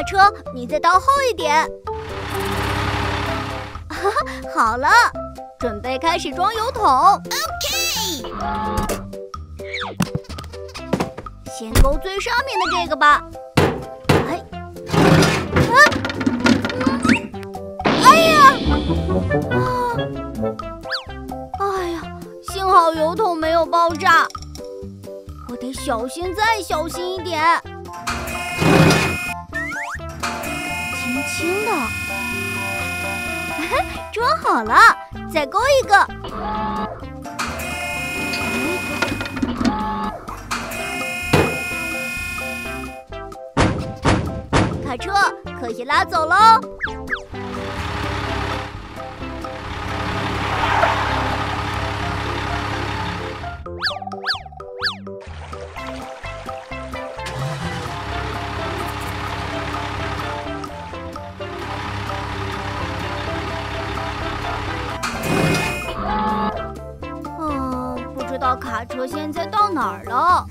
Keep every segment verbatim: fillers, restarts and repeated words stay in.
卡车，你再倒后一点。哈哈，好了，准备开始装油桶。OK。先勾最上面的这个吧。哎，啊，嗯，哎呀，啊，哎呀，幸好油桶没有爆炸，我得小心再小心一点。轻轻的，装好了，再勾一个。卡车可以拉走喽。嗯，不知道卡车现在到哪儿了。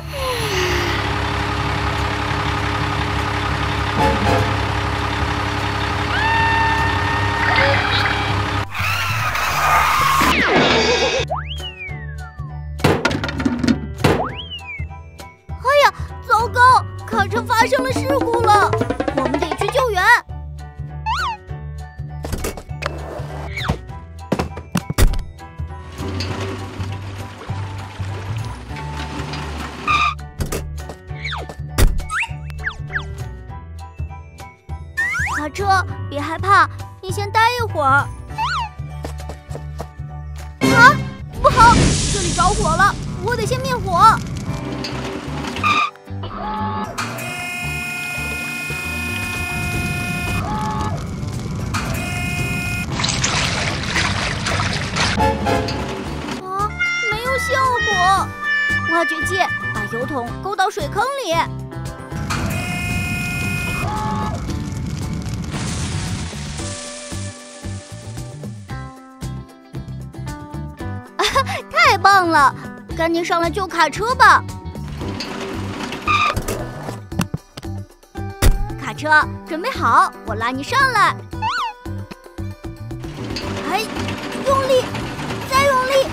哎呀，糟糕！卡车发生了事故了，我们得去救援。卡车，别害怕，你先待一会儿。啊，不好，这里着火了，我得先灭火。啊，没有效果！挖掘机把油桶勾到水坑里。太棒了！赶紧上来救卡车吧！卡车准备好，我拉你上来。哎，用力，再用力！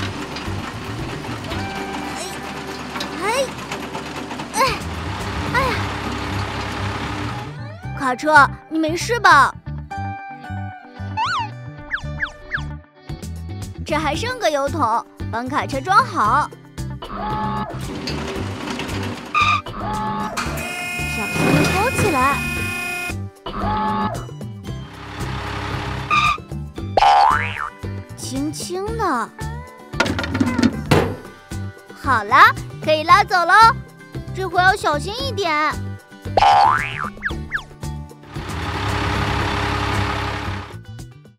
哎，哎，哎，哎呀！卡车，你没事吧？这还剩个油桶，帮卡车装好。小心地勾起来。轻轻的。好了，可以拉走喽。这回要小心一点。